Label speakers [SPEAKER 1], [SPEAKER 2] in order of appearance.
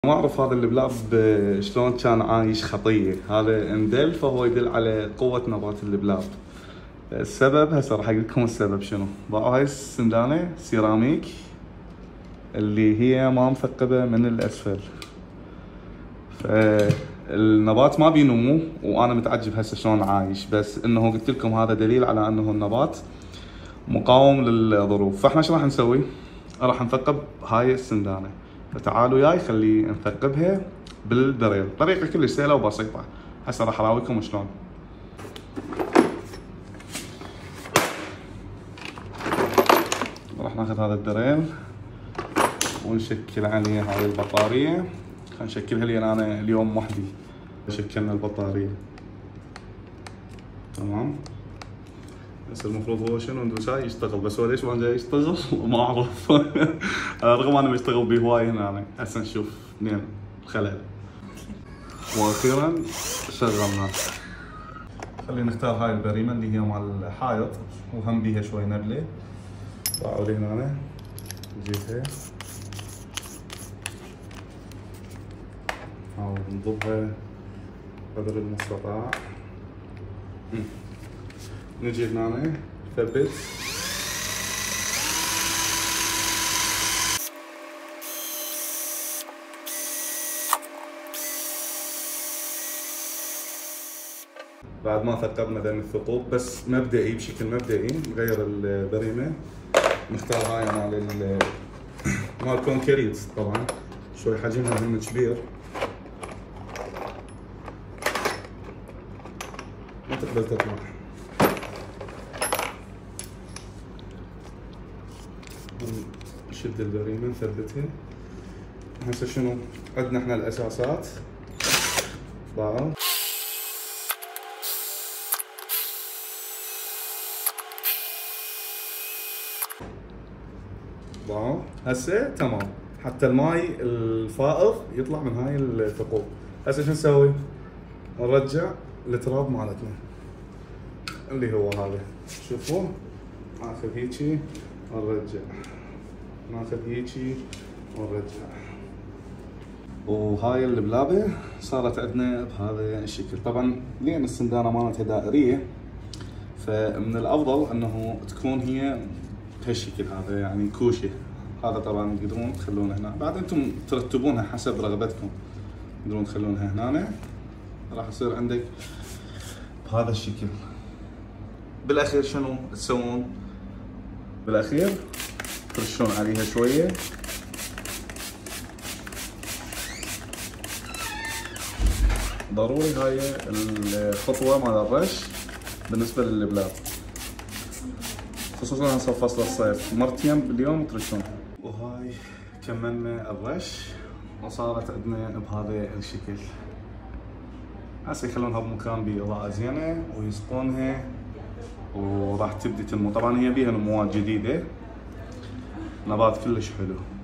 [SPEAKER 1] ما اعرف هذا البلاب شلون كان عايش خطيه، هذا اندل فهو يدل على قوه نبات البلاب. السبب هسه راح اقول لكم السبب شنو. باعوا هاي السندانه سيراميك اللي هي ما مثقبه من الاسفل، فالنبات ما بينمو وانا متعجب هسه شلون عايش، بس انه قلت لكم هذا دليل على انه النبات مقاوم للظروف. فاحنا شو راح نسوي؟ راح نثقب هاي السندانه، فتعالوا وياي خلي نثقبها بالدريل. طريقه كلش سهله وبسيطه، هسه راح اراويكم شلون. راح ناخذ هذا الدريل ونشكل عليه هاي البطاريه. خلينا نشكلها لان انا اليوم وحدي شكلنا البطاريه. تمام. هسه المفروض هو شنو ندوس هاي يشتغل، بس هو ليش ما جاي يشتغل ما اعرف. رغم انا مشتغل به هواي هنا. هسه نشوف منين الخلل. واخيرا شغلناه. خلينا نختار هاي البريمه اللي هي مال الحائط وهم بيها شوي نبله. طلعوا لي هنا نجيبها نحاول نضبها قدر المستطاع. نجي هنا نثبت. بعد ما ثقبنا ذن الثقوب بس مبدئي بشكل مبدئي نغير البريمه. نختار هاي مال كونكريت، طبعا شوي حجمها هم كبير ما تقبل تطلع. نشد البريمه نثبتها. هسه شنو عندنا احنا الاساسات. ضاعوا هسه تمام، حتى الماي الفائض يطلع من هاي الثقوب. هسه شو نسوي؟ نرجع التراب مالتنا اللي هو هذا. شوفوا ناخذ هيجي ونرجع، ناخذ هيجي ونرجع. وهاي البلابه صارت عندنا بهذا الشكل. طبعا لان السندانه مالتها دائريه فمن الافضل انه تكون هي بهالشكل هذا، يعني كوشه. هذا طبعا تقدرون تخلونه هنا، بعد انتم ترتبونها حسب رغبتكم. تقدرون تخلونها هنا، راح يصير عندك بهذا الشكل. بالاخير شنو تسوون؟ بالاخير ترشون عليها شويه. ضروري هاي الخطوه مال الرش بالنسبه للبلاب، خصوصا هسه فصل الصيف، مرتين باليوم ترشون. وهاي كملنا الرش وصارت عندنا بهذا الشكل. هسه يخلونها بمكان باضاءة زينة ويسقونها وراح تبدي تنمو. طبعا هي بيها نموات جديدة، نبات كلش حلو.